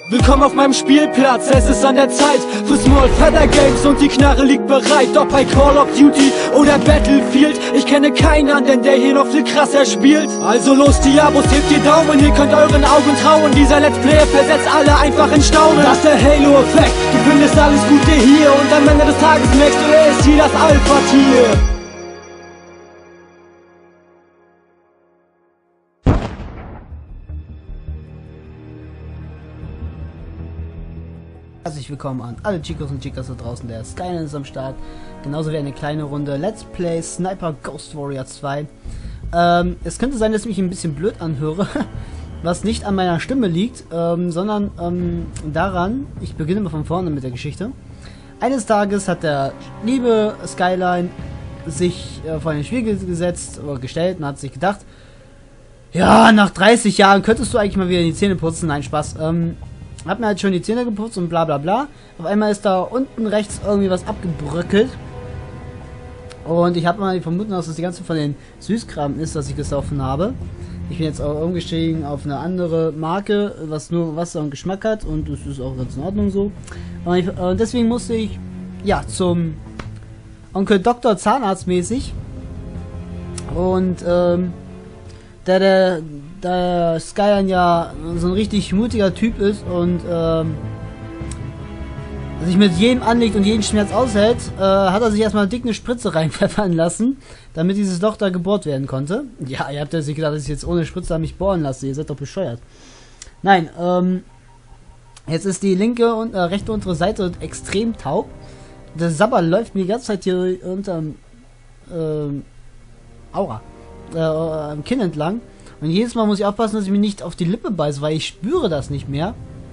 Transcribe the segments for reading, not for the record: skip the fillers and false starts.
Willkommen auf meinem Spielplatz, es ist an der Zeit für Small Feather Games und die Knarre liegt bereit. Ob bei Call of Duty oder Battlefield, ich kenne keinen anderen, der hier noch viel krasser spielt. Also los, die Abos, hebt die Daumen, ihr könnt euren Augen trauen. Dieser Let's Player versetzt alle einfach in Staunen. Das ist der Halo-Effekt, du findest alles Gute hier und am Ende des Tages merkst du, er ist hier das Alpha-Tier. Herzlich willkommen an alle Chicos und Chicas da draußen, der Skyline ist am Start, genauso wie eine kleine Runde Let's Play Sniper Ghost Warrior 2. Es könnte sein, dass ich mich ein bisschen blöd anhöre, was nicht an meiner Stimme liegt, sondern daran, ich beginne mal von vorne mit der Geschichte. Eines Tages hat der liebe Skyline sich vor den Spiegel gesetzt oder gestellt und hat sich gedacht, ja, nach 30 Jahren könntest du eigentlich mal wieder die Zähne putzen. Nein, Spaß. Hab mir halt schon die Zähne geputzt und bla bla bla. Auf einmal ist da unten rechts irgendwie was abgebröckelt. Und ich habe mal die Vermutung, dass das die ganze von den Süßkram ist, das ich gesoffen habe. Ich bin jetzt auch umgestiegen auf eine andere Marke, was nur Wasser und Geschmack hat. Und das ist auch ganz in Ordnung so. Und deswegen musste ich, ja, zum Onkel Doktor Zahnarzt mäßig. Und, da Skyline ja so ein richtig mutiger Typ ist und sich mit jedem anlegt und jeden Schmerz aushält, hat er sich erstmal dick eine Spritze reinpfeffern lassen, damit dieses Loch da gebohrt werden konnte. Ja, ihr habt ja sich gedacht, dass ich jetzt ohne Spritze mich bohren lasse. Ihr seid doch bescheuert. Nein, jetzt ist die linke und rechte untere Seite extrem taub. Der Sabber läuft mir die ganze Zeit hier unterm Aura, am Kinn entlang. Und jedes Mal muss ich aufpassen, dass ich mir nicht auf die Lippe beiße, weil ich spüre das nicht mehr.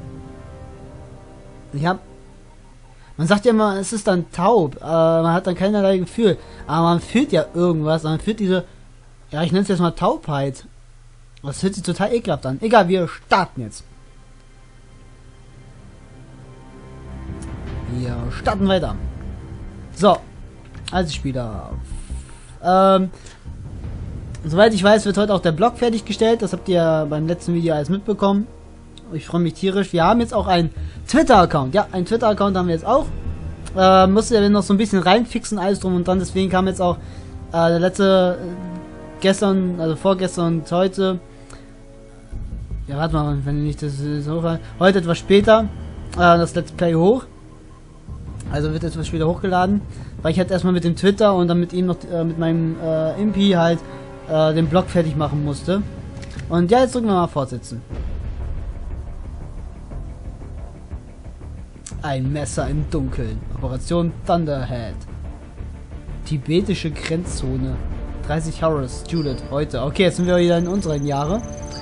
Man sagt ja immer, es ist dann taub, man hat dann keinerlei Gefühl. Aber man fühlt ja irgendwas, man fühlt diese, ja, ich nenne es jetzt mal Taubheit. Das hört sich total ekelhaft an. Egal, wir starten jetzt. Wir starten weiter. So, also Spieler. Soweit ich weiß, wird heute auch der Blog fertiggestellt. Das habt ihr ja beim letzten Video alles mitbekommen. Ich freue mich tierisch. Wir haben jetzt auch einen Twitter-Account. Ja, einen Twitter-Account haben wir jetzt auch. Musste ja noch so ein bisschen reinfixen, alles drum und dran. Deswegen kam jetzt auch der letzte, gestern, also vorgestern und heute. Ja, warte mal, wenn nicht das so war. Heute etwas später das Let's Play hoch. Also wird etwas später hochgeladen. Weil ich halt erstmal mit dem Twitter und dann mit ihm noch mit meinem Impi halt den Blog fertig machen musste. Und ja, jetzt drücken wir mal fortsetzen. Ein Messer im Dunkeln. Operation Thunderhead. Tibetische Grenzzone. 30 Horrors. Judith. Heute. Okay, jetzt sind wir wieder in unseren Jahren.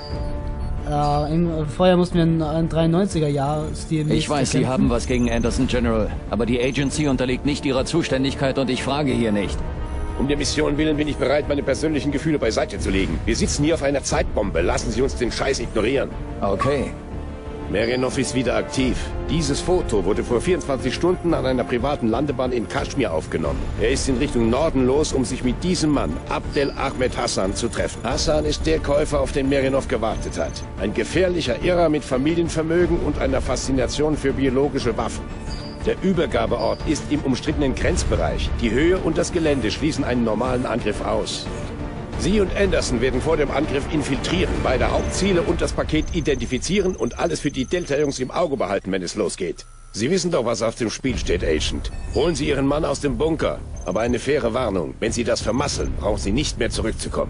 Vorher mussten wir einen 93er Jahre Stil. Ich weiß, Sie haben was gegen Anderson General, aber die Agency unterliegt nicht Ihrer Zuständigkeit und ich frage hier nicht. Um der Mission willen bin ich bereit, meine persönlichen Gefühle beiseite zu legen. Wir sitzen hier auf einer Zeitbombe. Lassen Sie uns den Scheiß ignorieren. Okay. Marinov ist wieder aktiv. Dieses Foto wurde vor 24 Stunden an einer privaten Landebahn in Kaschmir aufgenommen. Er ist in Richtung Norden los, um sich mit diesem Mann, Abdel Ahmed Hassan, zu treffen. Hassan ist der Käufer, auf den Marinov gewartet hat. Ein gefährlicher Irrer mit Familienvermögen und einer Faszination für biologische Waffen. Der Übergabeort ist im umstrittenen Grenzbereich. Die Höhe und das Gelände schließen einen normalen Angriff aus. Sie und Anderson werden vor dem Angriff infiltrieren, beide Hauptziele und das Paket identifizieren und alles für die Delta-Jungs im Auge behalten, wenn es losgeht. Sie wissen doch, was auf dem Spiel steht, Agent. Holen Sie Ihren Mann aus dem Bunker. Aber eine faire Warnung. Wenn Sie das vermasseln, brauchen Sie nicht mehr zurückzukommen.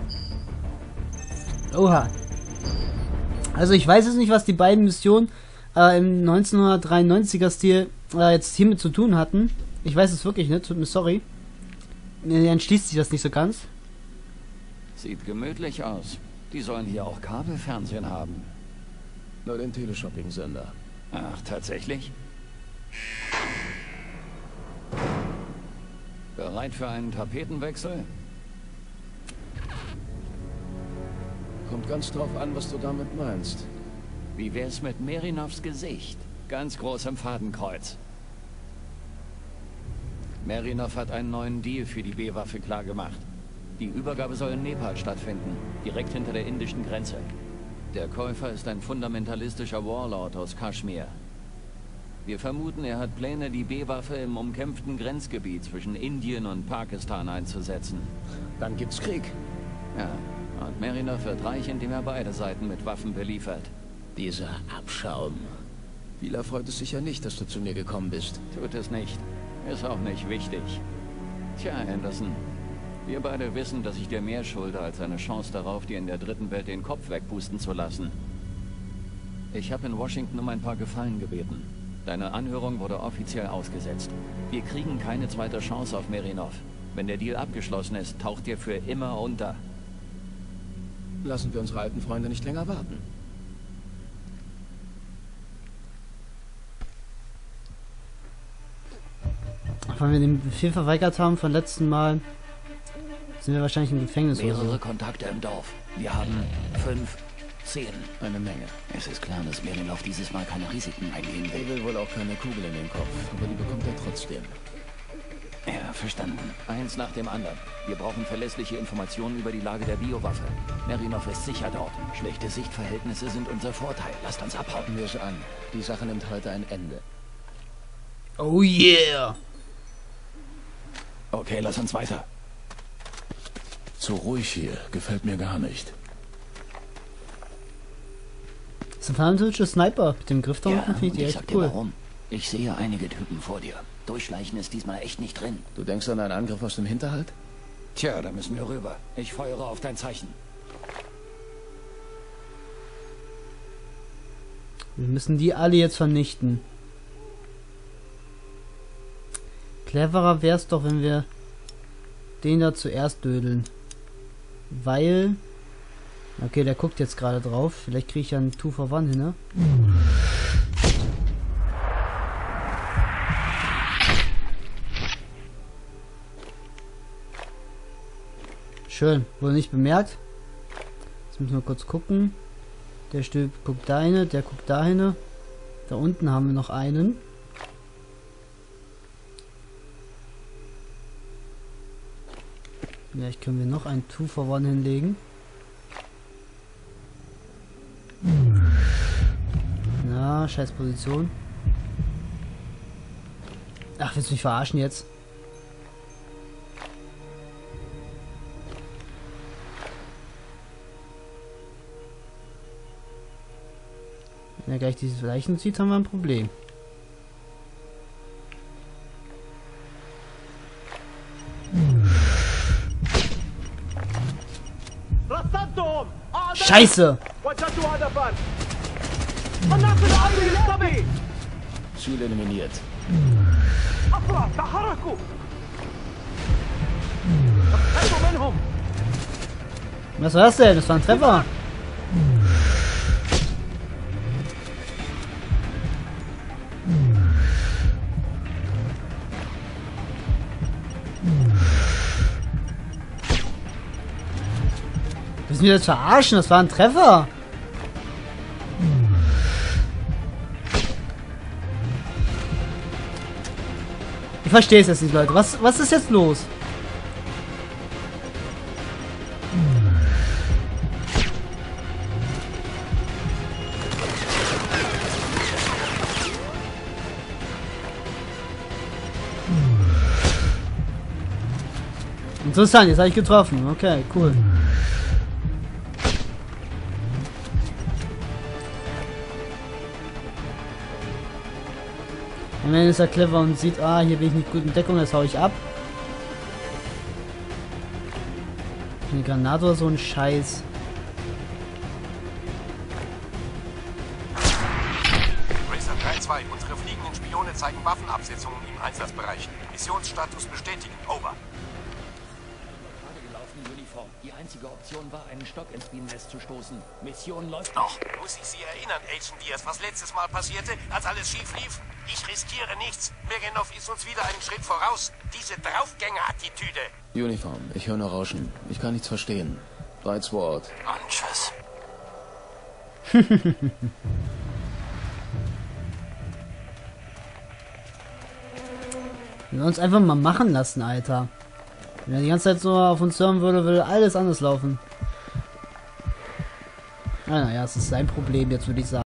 Oha. Also ich weiß jetzt nicht, was die beiden Missionen im 1993er Stil jetzt hiermit zu tun hatten. Ich weiß es wirklich nicht, tut mir sorry. Mir entschließt sich das nicht so ganz. Sieht gemütlich aus. Die sollen hier auch Kabelfernsehen haben. Nur den Teleshopping-Sender. Ach, tatsächlich? Bereit für einen Tapetenwechsel? Kommt ganz drauf an, was du damit meinst. Wie wär's mit Marinovs Gesicht? Ganz groß im Fadenkreuz. Marinov hat einen neuen Deal für die B-Waffe klargemacht. Die Übergabe soll in Nepal stattfinden, direkt hinter der indischen Grenze. Der Käufer ist ein fundamentalistischer Warlord aus Kaschmir. Wir vermuten, er hat Pläne, die B-Waffe im umkämpften Grenzgebiet zwischen Indien und Pakistan einzusetzen. Dann gibt's Krieg. Ja, und Marinov wird reich, indem er beide Seiten mit Waffen beliefert. Dieser Abschaum. Vila freut es sich ja nicht, dass du zu mir gekommen bist. Tut es nicht. Ist auch nicht wichtig. Tja, Anderson. Wir beide wissen, dass ich dir mehr schulde als eine Chance darauf, dir in der dritten Welt den Kopf wegpusten zu lassen. Ich habe in Washington um ein paar Gefallen gebeten. Deine Anhörung wurde offiziell ausgesetzt. Wir kriegen keine zweite Chance auf Marinov. Wenn der Deal abgeschlossen ist, taucht ihr für immer unter. Lassen wir unsere alten Freunde nicht länger warten. Wenn wir den Befehl verweigert haben von letzten Mal, sind wir wahrscheinlich im Gefängnis oder Mehrere so. Kontakte im Dorf. Wir haben 5, 10. Eine Menge. Es ist klar, dass Marinov dieses Mal keine Risiken eingehen Er will. will wohl auch keine Kugel in den Kopf, aber die bekommt er trotzdem. Ja, verstanden. Eins nach dem anderen. Wir brauchen verlässliche Informationen über die Lage der Biowaffe. Marinov ist sicher dort. Schlechte Sichtverhältnisse sind unser Vorteil. Lasst uns abhauen. Gucken wir es an. Die Sache nimmt heute ein Ende. Oh yeah! Okay, lass uns weiter. Zu ruhig hier. Gefällt mir gar nicht. Das ist ein fantastischer Sniper. Mit dem Griff da unten finde ich die ich echt sag dir cool. warum. Ich sehe einige Typen vor dir. Durchschleichen ist diesmal echt nicht drin. Du denkst an einen Angriff aus dem Hinterhalt? Tja, da müssen wir rüber. Ich feuere auf dein Zeichen. Wir müssen die alle jetzt vernichten. Cleverer wäre es doch, wenn wir den da zuerst dödeln. Weil... Okay, der guckt jetzt gerade drauf. Vielleicht kriege ich ja einen 2 for 1 hin, ne? Schön, wurde nicht bemerkt. Jetzt müssen wir kurz gucken. Der Stück guckt dahin, der guckt dahin. Da unten haben wir noch einen. Vielleicht können wir noch ein 2 for 1 hinlegen. Na, scheiß Position. Ach, willst du mich verarschen jetzt? Wenn er gleich diese Leichen zieht, haben wir ein Problem. Scheiße! Ziel eliminiert. Was war das denn? Das war ein Treffer. Willst du mich jetzt verarschen? Das war ein Treffer. Ich verstehe es jetzt nicht, Leute. Was ist jetzt los? Interessant, jetzt habe ich getroffen. Okay, cool. Am Ende ist er clever und sieht, ah, hier bin ich nicht gut in Deckung, das hau ich ab. Eine Granate oder so ein Scheiß. Racer 3-2, unsere fliegenden Spione zeigen Waffenabsetzungen im Einsatzbereich. Missionsstatus bestätigen. Over. Uniform. Die einzige Option war, einen Stock ins Bienennest zu stoßen. Mission läuft Noch. Muss ich Sie erinnern, Agent Diaz, was letztes Mal passierte, als alles schief lief? Ich riskiere nichts. Marinov ist uns wieder einen Schritt voraus. Diese Draufgänger-Attitüde. Uniform. Ich höre nur Rauschen. Ich kann nichts verstehen. Lights Ward. Und tschüss. Wir uns einfach mal machen lassen, Alter. Wenn er die ganze Zeit so auf uns hören würde, würde alles anders laufen. Naja, es ist sein Problem, jetzt würde ich sagen.